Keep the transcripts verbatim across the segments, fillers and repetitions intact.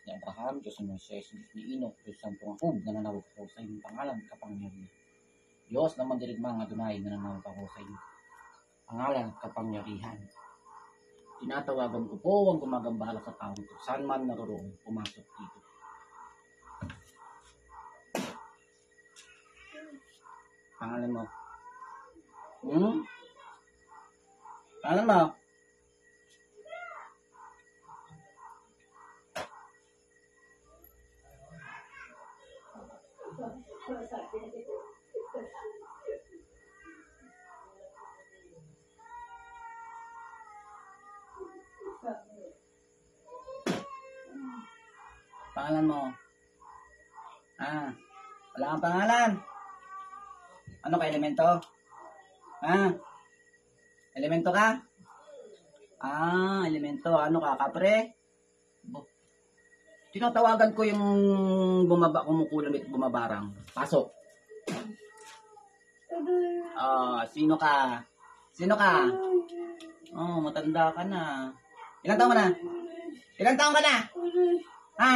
ni Abraham, Diyos ni Moises, Diyos ni Enoch, Diyos ng Tungakub, nananawag ako sa iyong pangalan, kapangyarihan. Diyos na mandirigmang Adonai, nananawag ako sa iyong pangalan at kapangyarihan. Tinatawagan ko po ang gumagambala sa taong ito, saan man naroroon, pumasok dito. Pangalan mo? Hmm? Pangalan mo? Pangalan mo? Ah, wala kang pangalan. Ano ka, elemento? Ah, elemento ka? Ah, elemento. Ano ka, kapre? Tinatawagan ko yung bumaba, kumukulamit, bumabarang. Pasok. Ah, sino ka? Sino ka? Oh, matanda ka na. Ilang taon ka na? Ilang taon ka na? Ha?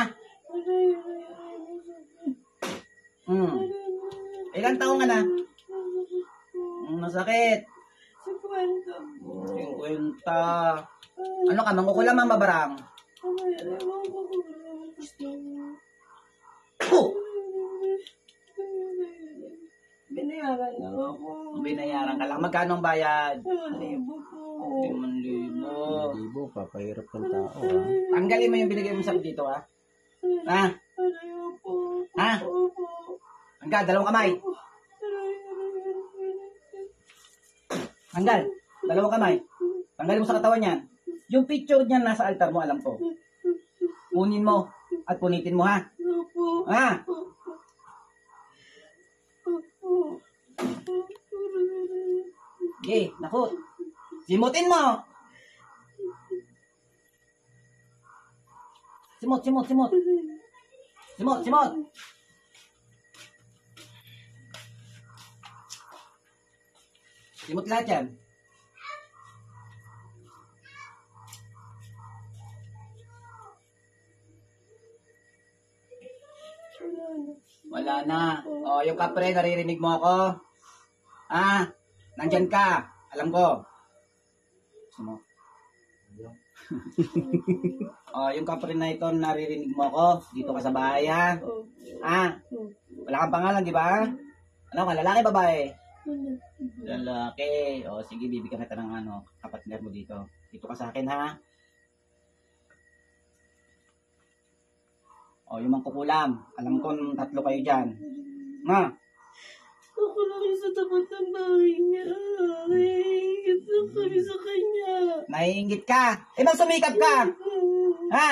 Hmm. Ilang taon ka na? Hmm, masakit. Cinquenta. Ano ka, mangkukulam ang babarang? Oh! Binayaran lang ako. Binayaran ka lang. Magkano ang bayad? Limang libo po. Limang libo. Libo, papahirap ng tao, ha? Tanggalin mo yung binigay mo sa dito, ha? Ha? Ayaw po. Ha? Opo. Hanggang, dalawang kamay. Hanggang, dalawang kamay. Tanggalin mo sa katawan yan. Yung picture niyan nasa altar mo, alam ko. Punin mo at punitin mo, ha? Opo. Ha? Okay, naku. Simutin mo. Simot, simot, simot. Simot, simot. Simot lahat yan. Wala na. O, yung kapre, naririnig mo ako? Ah, nandyan ka. Alam ko. Sumo. O, yung kapre na ito, naririnig mo ako. Dito ka sa bahay, ha? Ah, wala kang pangalan, di ba? Ano ka, lalaki, babae? Lalaki. O, sige, bibigyan kita ng ano, kapatid mo dito. Dito ka sa akin, ha? O, yung mangkukulam. Alam ko, tatlo kayo dyan. Ma? Ako lang yung sa tapat ng bahay niya. Naiingit lang kami sa kanya. Naiingit ka? Eh, bang sumikap ka? Ha?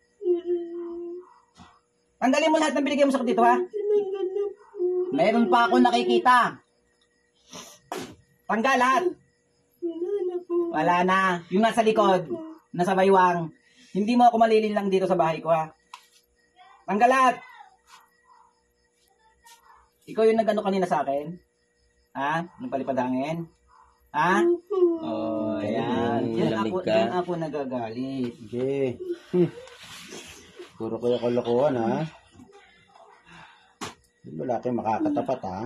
Tanggalin mo lahat ng binigay mo sa dito, ha? Tinanggal na po. Meron pa ako nakikita. Tanggal lahat. Wala na po. Wala na. Yung nasa likod, nasa baywang. Hindi mo ako malilin lang dito sa bahay ko, ha? Tanggal lahat. Ikaw yung nag-ano kanina sa akin? Ha? Nagpalipad hangin? Ha? Oh, ayan. Yan ako, yan ako nagagalit. Sige. Hmm. Puro kaya kalokohan, ha? Wala kayong makakatapat, ha?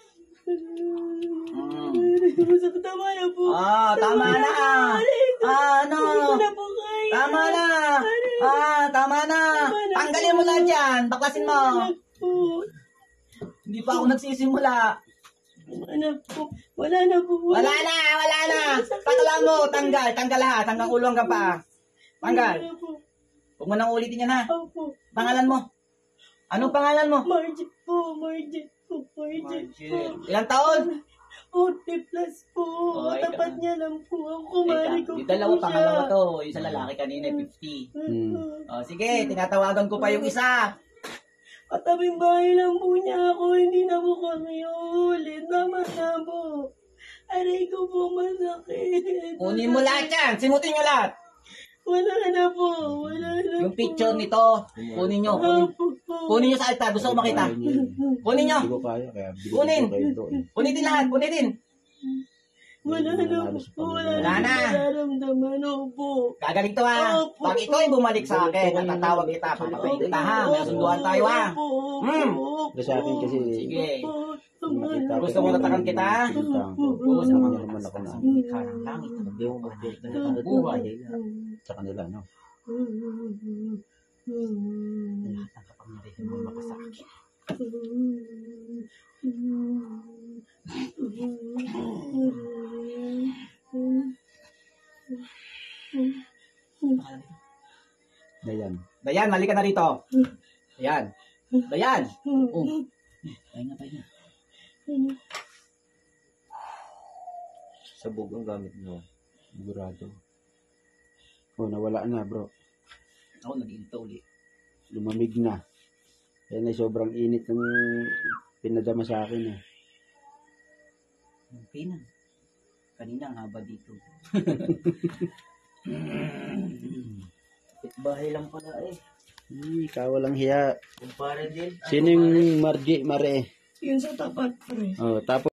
Mm. Tama na po. Ah, tama na. Ah, ano? Hindi ko na po kaya. Tama na. Ah, tama na. Tanggalin mo lahat yan. Baklasin mo. Po. Hindi pa ako nagsisimula. Wala na po. Wala na po. Wala na, wala na. Pakala mo, tanggal. Tanggal lahat. Hanggang ulo hanggang pa. Tanggal. Wala po. Huwag mo nang ulitin yan, ha? Opo. Pangalan mo. Anong pangalan mo? Margit po. Margit po. Margit po. Ilang taon? forty plus po. Oh, Tapat ika. niya lang po. Ang kumari ko Yung po dalawa, siya. pangalawa to. Yung sa lalaki kanina, fifty. Hmm. O, sige, tinatawagan ko pa yung isa. Katabing bahay lang po niya ako. Hindi na po kami ulit. Naman na po. Aray ko po masakit. Kunin mo lahat yan. Simutin nyo lahat. Wala na po. Wala na Yung po. picture nito, kunin nyo. Kunin, Opo po. kunin nyo sa altar. Gusto ko makita. Kunin nyo. Hindi ko kaya, kaya Kunin. binigyan ko kayo doon. Punitin lahat. Punitin. Wala Hindi na halos po. pang- Wala Wala na na. po nararamdaman. Opo. Gagaling to ha. Opo. Pag ito ay bumalik sa akin, natatawag kita, papapay kita ha. May sunduan tayo ha. Opo, opo, Hmm. opo. Pero sa akin kasi, Sige. Opo, nakita ko Gusto mo yung- natakan kita? Utang ko. Oo, sa Hindi mga naman ako na. sa likha ng langit. Hindi mo mag-build na Ang ng buhay. sa kanila, no? Lahat ng kapangyarihan mo makasakit. Dayan. Dayan, halika na rito. Dayan. Dayan. Oh. Pahinga, pahinga. Sabog ang gamit mo. Sigurado. Oh, nawala na, bro. Ako, nag-inito ulit. Lumamig na. Kaya na sobrang init ng pinadama sa akin, eh. Okay na. Kanina ang haba dito. Bahay lang pala eh. Ay, ikaw walang hiya. Kumpare din. Sino yung Margie Mare? Yun sa tapat, pre. Oh, tapos